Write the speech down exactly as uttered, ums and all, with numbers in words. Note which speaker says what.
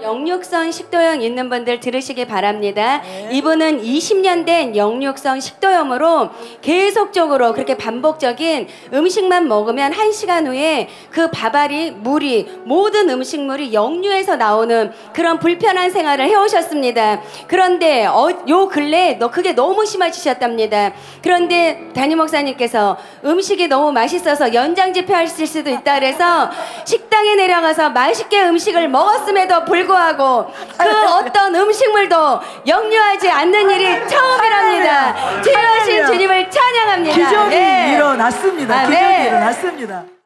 Speaker 1: 역류성 식도염 있는 분들 들으시기 바랍니다.
Speaker 2: 네.
Speaker 1: 이분은 이십 년 된 역류성 식도염으로 계속적으로 그렇게 반복적인 음식만 먹으면 한 시간 후에 그 밥알이 물이 모든 음식물이 역류해서 나오는 그런 불편한 생활을 해오셨습니다. 그런데 어, 요 근래 너 그게 너무 심해지셨답니다. 그런데 담임 목사님께서 음식이 너무 맛있어서 연장 집회하실 수도 있다 그래서 식당에 내려가서 맛있게 음식을 먹었음에도 불구하고 그 어떤 음식물도 역류하지 않는 일이 처음이랍니다. 치료하신 주님을 찬양합니다.
Speaker 2: 기적이
Speaker 1: 네.
Speaker 2: 일어났습니다.
Speaker 1: 아,
Speaker 2: 기적이
Speaker 1: 네.
Speaker 2: 일어났습니다.